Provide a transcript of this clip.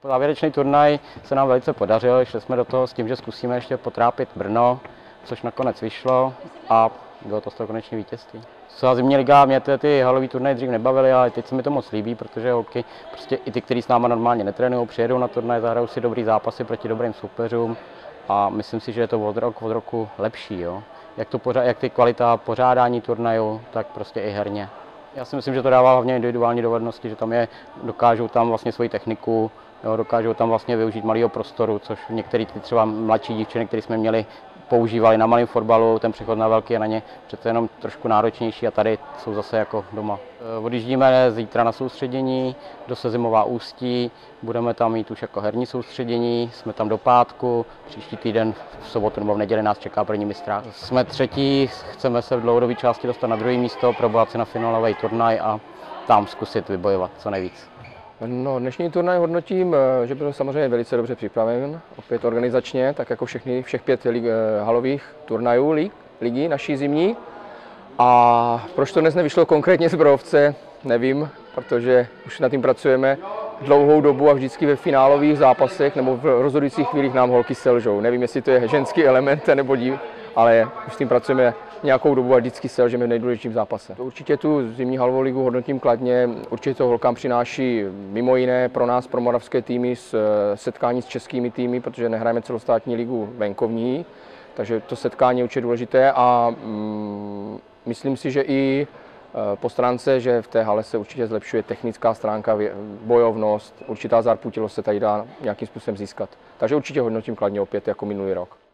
Závěrečný turnaj se nám velice podařil, šli jsme do toho s tím, že zkusíme ještě potrápit Brno, což nakonec vyšlo a bylo to z toho konečné vítězství. Celá zimní liga, mě ty halový turnaje dřív nebavily, ale teď se mi to moc líbí, protože holky, prostě i ty, kteří s náma normálně netrénují, přijedou na turnaj, zahrajou si dobrý zápasy proti dobrým soupeřům a myslím si, že je to od roku lepší. Jo? Jak ty kvalita pořádání turnajů, tak prostě i herně. Já si myslím, že to dává hlavně individuální dovednosti, že dokážou tam vlastně svoji techniku, jo, dokážou tam vlastně využít malého prostoru, což některé třeba mladší dívčiny, které jsme měli, používali na malém fotbalu, ten přechod na velký je na ně přece jenom trošku náročnější a tady jsou zase jako doma. Odjíždíme zítra na soustředění do Sezimová Ústí, budeme tam mít už jako herní soustředění, jsme tam do pátku, příští týden v sobotu nebo v neděli nás čeká první mistrák. Jsme třetí, chceme se v dlouhodobé části dostat na druhé místo, probovat se na finálový turnaj a tam zkusit vybojovat co nejvíc. No, dnešní turnaj hodnotím, že byl samozřejmě velice dobře připraven, opět organizačně, tak jako všech 5 halových turnajů ligy naší zimní. A proč to dnes nevyšlo konkrétně z Borovce, nevím, protože už nad tím pracujeme dlouhou dobu a vždycky ve finálových zápasech nebo v rozhodujících chvílích nám holky selžou. Nevím, jestli to je ženský element nebo díl, ale už s tím pracujeme nějakou dobu a vždycky selžeme v nejdůležitějším zápase. Určitě tu zimní halovou ligu hodnotím kladně, určitě to holkám přináší mimo jiné pro nás, pro moravské týmy, setkání s českými týmy, protože nehrajeme celostátní ligu venkovní, takže to setkání je určitě důležité a myslím si, že i po stránce, že v té hale se určitě zlepšuje technická stránka, bojovnost, určitá zarputilost se tady dá nějakým způsobem získat. Takže určitě hodnotím kladně opět jako minulý rok.